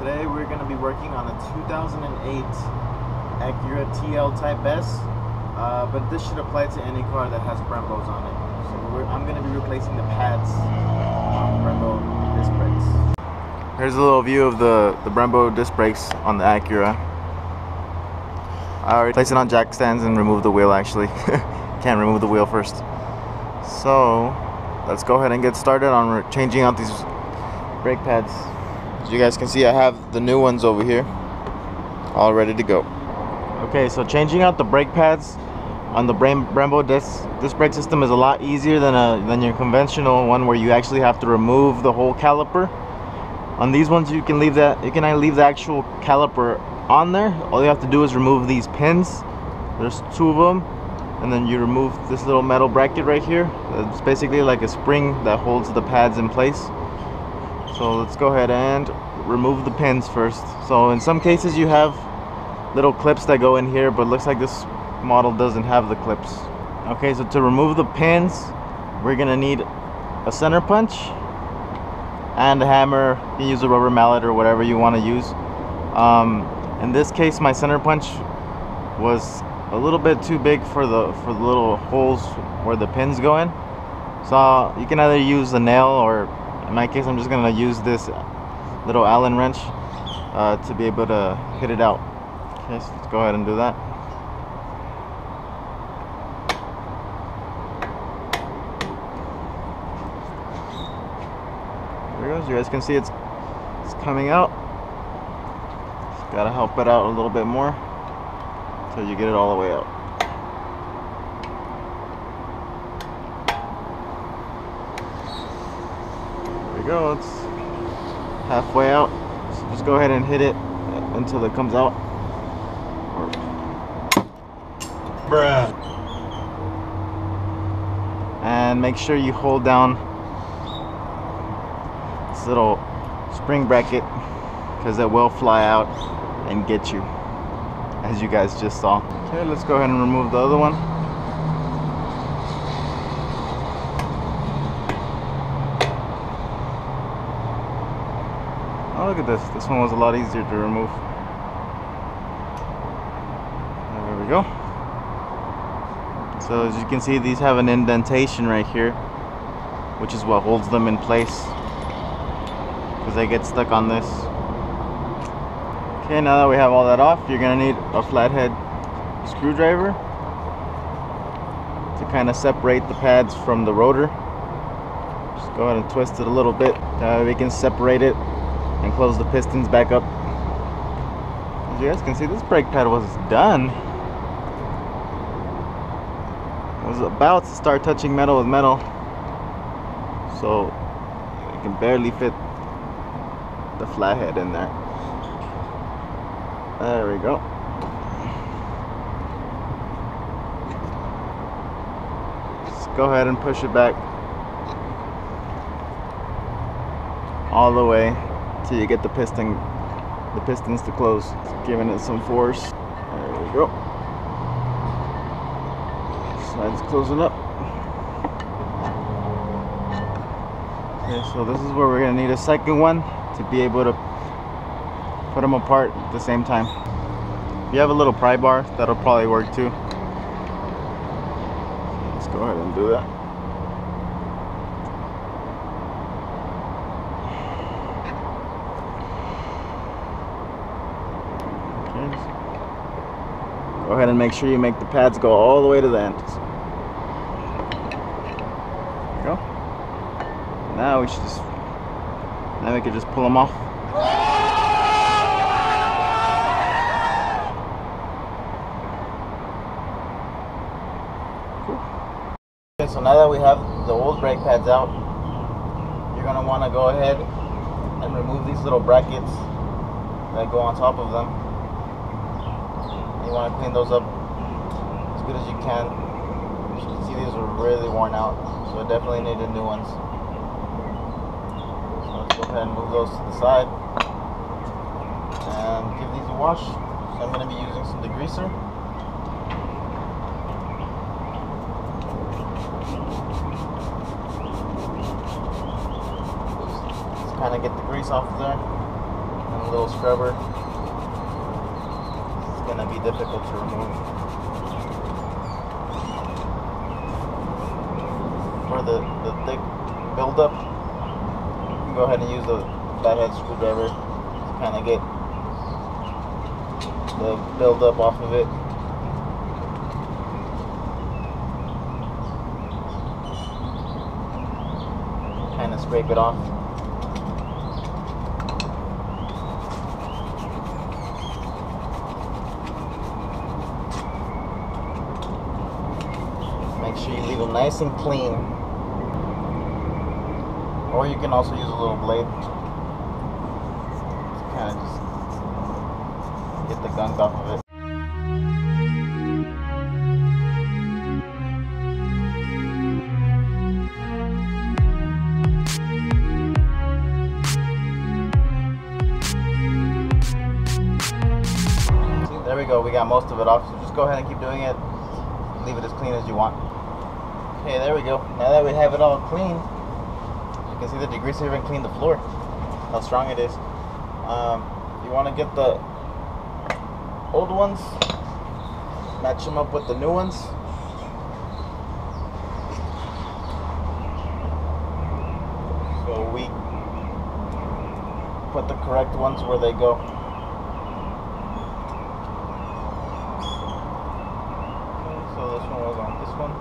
Today we're going to be working on a 2008 Acura TL Type S, but this should apply to any car that has Brembos on it. So I'm going to be replacing the pads on Brembo disc brakes. Here's a little view of the Brembo disc brakes on the Acura. I already placed it on jack stands and removed the wheel actually. Can't remove the wheel first. So let's go ahead and get started on changing out these brake pads. As you guys can see, I have the new ones over here all ready to go. Okay, so changing out the brake pads on the Brembo disc brake system is a lot easier than your conventional one where you actually have to remove the whole caliper. On these ones you can leave the actual caliper on there. All you have to do is remove these pins. There's two of them, and then you remove this little metal bracket right here. It's basically like a spring that holds the pads in place. So let's go ahead and remove the pins first. So in some cases you have little clips that go in here, but it looks like this model doesn't have the clips. Okay, so to remove the pins, we're gonna need a center punch and a hammer. You can use a rubber mallet or whatever you want to use. In this case, my center punch was a little bit too big for the little holes where the pins go in. So you can either use a nail, or in my case I'm just gonna use this little Allen wrench to be able to hit it out. Okay, so let's go ahead and do that. There it goes. You guys can see it's coming out. Just gotta help it out a little bit more until you get it all the way out. There we go. It's halfway out. So just go ahead and hit it until it comes out. Bruh. And make sure you hold down this little spring bracket, because it will fly out and get you, as you guys just saw. Okay, let's go ahead and remove the other one. Oh, look at this. This one was a lot easier to remove. There we go. So as you can see, these have an indentation right here, which is what holds them in place, because they get stuck on this. Okay, now that we have all that off, you're going to need a flathead screwdriver to kind of separate the pads from the rotor. Just go ahead and twist it a little bit. We can separate it and close the pistons back up. As you guys can see, this brake pad was done. It was about to start touching metal with metal, so it can barely fit the flathead in there. There we go. Just go ahead and push it back all the way till you get the pistons to close. Just giving it some force. There we go. Side's closing up. Okay, so this is where we're gonna need a second one to be able to put them apart at the same time. If you have a little pry bar, that'll probably work too. Let's go ahead and do that. Okay. Go ahead and make sure you make the pads go all the way to the end. There we go. Now we can just pull them off. Okay, so now that we have the old brake pads out, you're going to want to go ahead and remove these little brackets that go on top of them. You want to clean those up as good as you can. As you can see, these are really worn out, so I definitely needed new ones. So let's go ahead and move those to the side and give these a wash. So I'm going to be using some degreaser. Just kind of get the grease off there and little scrubber. It's gonna be difficult to remove. For the thick buildup, you can go ahead and use the flathead screwdriver to kind of get the buildup off of it. Kind of scrape it off. Make sure you leave them nice and clean. Or you can also use a little blade to kind of just get the gunk off of it. See, there we go, we got most of it off, so just go ahead and keep doing it. Leave it as clean as you want. Okay, there we go. Now that we have it all clean, you can see the degreaser even cleaned the floor, how strong it is. You want to get the old ones, match them up with the new ones. So we put the correct ones where they go. Okay, so this one was on this one.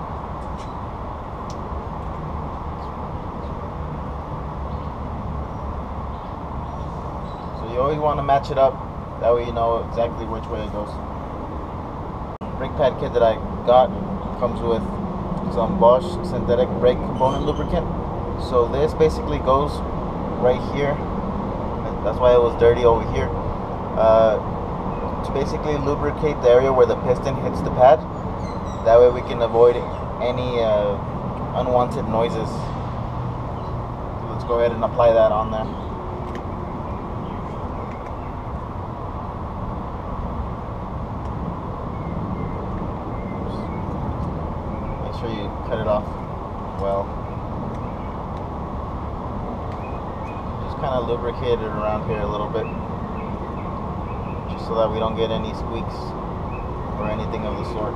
You always want to match it up, that way you know exactly which way it goes. Brake pad kit that I got comes with some Bosch synthetic brake component lubricant. So this basically goes right here. That's why it was dirty over here. To basically lubricate the area where the piston hits the pad. That way we can avoid any unwanted noises. So let's go ahead and apply that on there. Sure you cut it off well. Just kind of lubricate it around here a little bit, just so that we don't get any squeaks or anything of the sort.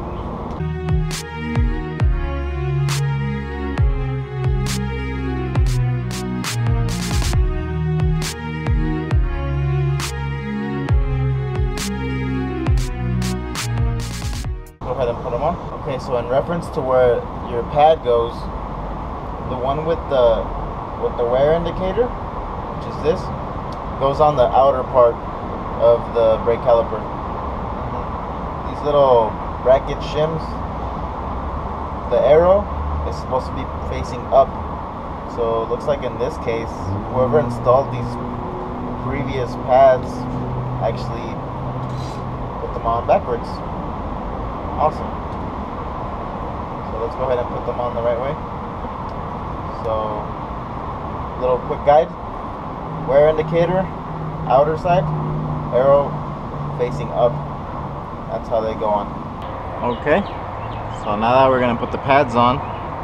Go ahead and put them on. Okay, so in reference to where your pad goes, the one with the wear indicator, which is this, goes on the outer part of the brake caliper. These little bracket shims, the arrow is supposed to be facing up. So it looks like in this case, whoever installed these previous pads actually put them on backwards. Awesome. So let's go ahead and put them on the right way. So, little quick guide. Wear indicator, outer side, arrow facing up. That's how they go on. Okay. So now that we're going to put the pads on,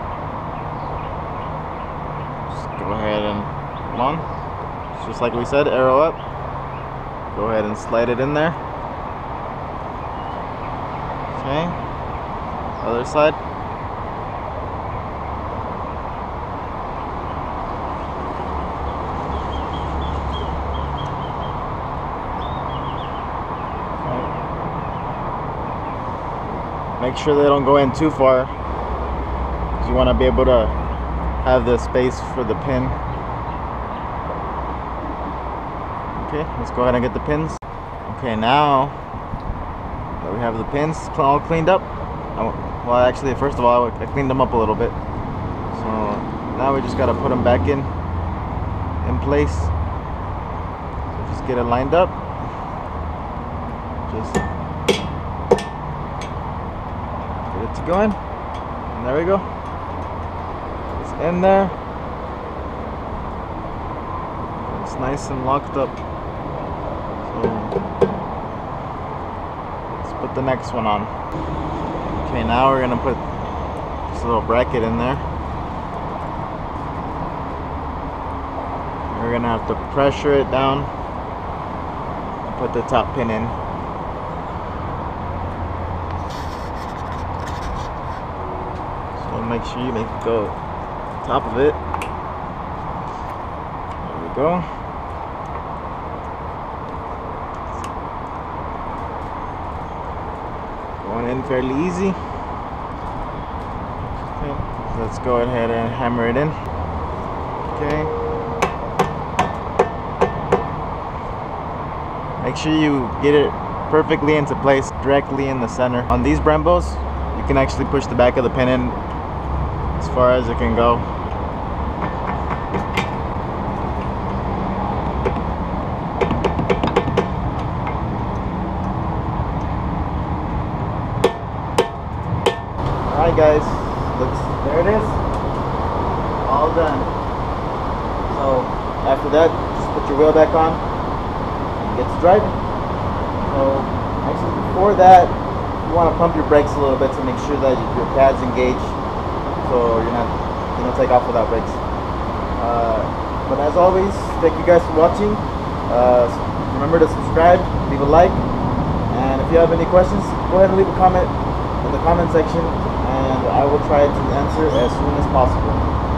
just go ahead and put them on. Just like we said, arrow up. Go ahead and slide it in there. Okay, other side. Okay. Make sure they don't go in too far, because you want to be able to have the space for the pin. Okay, let's go ahead and get the pins. Okay, now we have the pins all cleaned up. Well, actually, first of all, I cleaned them up a little bit. So now we just gotta put them back in place. So just get it lined up. Just get it to going. And there we go. It's in there. It's nice and locked up. So put the next one on. Okay, now we're gonna put this little bracket in there. We're gonna have to pressure it down put the top pin in. So make sure you make it go top of it. There we go. Going in fairly easy. Okay, let's go ahead and hammer it in. Okay. Make sure you get it perfectly into place, directly in the center. On these Brembos, you can actually push the back of the pin in as far as it can go. Alright guys, there it is, all done. So after that, just put your wheel back on and get to driving. So actually before that, you want to pump your brakes a little bit to make sure that your pad's engaged, so you're not gonna take off without brakes. But as always, thank you guys for watching. Remember to subscribe, leave a like, and if you have any questions, go ahead and leave a comment in the comment section, and I will try to answer as soon as possible.